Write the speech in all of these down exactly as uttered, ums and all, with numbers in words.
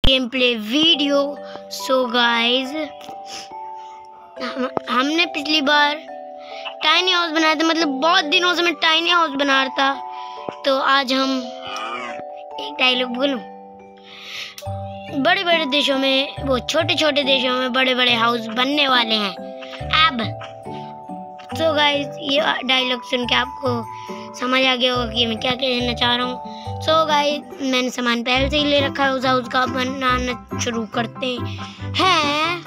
Game play video. So guys, हम, हमने पिछली बार टाइनी हाउस बनाया था, मतलब बहुत दिनों से मैं टाइनी हाउस बना रहा था। तो आज हम एक डायलॉग बोलूं, बड़े बड़े देशों में, वो छोटे छोटे देशों में बड़े बड़े हाउस बनने वाले हैं अब। तो गाइस, ये डायलॉग सुन के आपको समझ आ गया होगा कि मैं क्या कहना चाह रहा हूँ। सो गाइस, मैंने सामान पहले से ही ले रखा है, उस हाउस का बनाना शुरू करते हैं।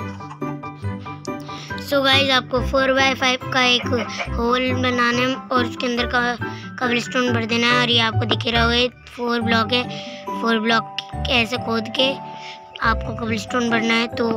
सो गाइस, आपको फोर बाय फाइव का एक होल बनाना है और उसके अंदर का कबल स्टोन भर देना है। और ये आपको दिख रहा होगा फोर ब्लॉक है, फोर ब्लॉक ऐसे खोद के आपको कबल स्टोन भरना है। तो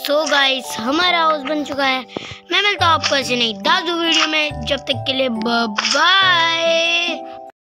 सो गाइस हमारा हाउस बन चुका है। मैं मिलता हूँ आपको ऐसे नहीं दादू वीडियो में, जब तक के लिए बाय।